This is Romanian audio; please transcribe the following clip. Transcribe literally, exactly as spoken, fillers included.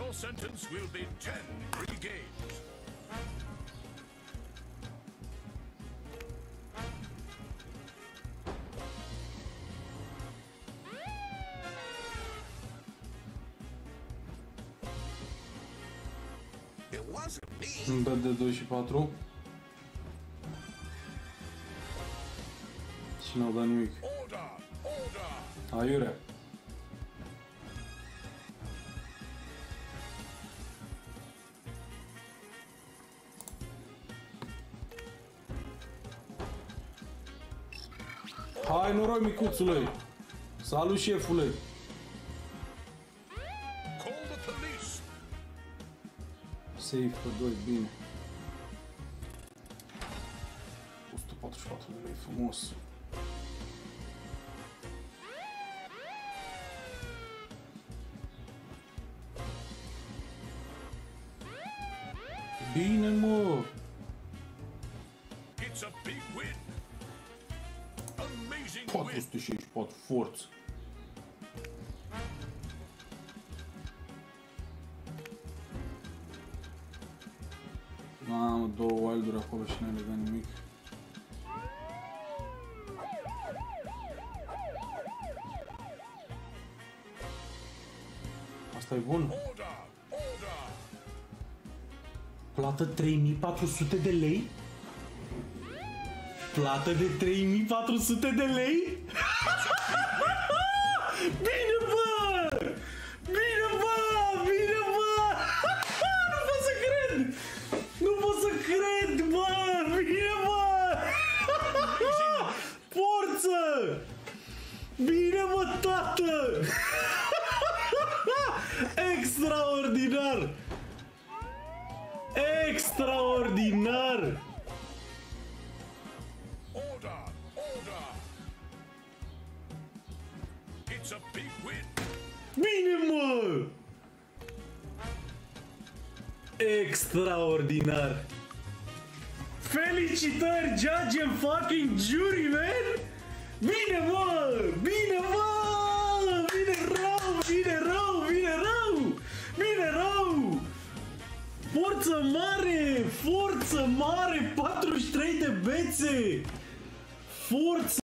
Your sentence will be ten free games. It wasn't me. Îmi dă de doi și patru. Și n-au dat nimic. Order, order. Aiurea. Hai, noroi, micuțule! Salut, șefule! Call the police. Safe pe doi, bine. o sută patruzeci și patru de lei, frumos. Bine, mă! It's a big win. Amazing patru win. sute șaizeci și patru, forță! Mamă, două wild-uri acolo și n-ai legat nimic. Asta e bun. Order, order. Plată trei mii patru sute de lei? Plată de trei mii patru sute de lei? Bine, bă! Bine, bă! Bine, bă! Nu pot să cred! Nu pot să cred, bă! Bine, bă! Forță! Bine, bă, tată! Extraordinar! Extraordinar! Order, order. It's a big win. Bine, mă! Extraordinar! Felicitări, judge and fucking jury, man! Bine, mă! Bine, mă! Bine rău! Bine rău! Bine rău! Bine rău! Forță mare! Forță mare! patruzeci și trei de bețe! Forță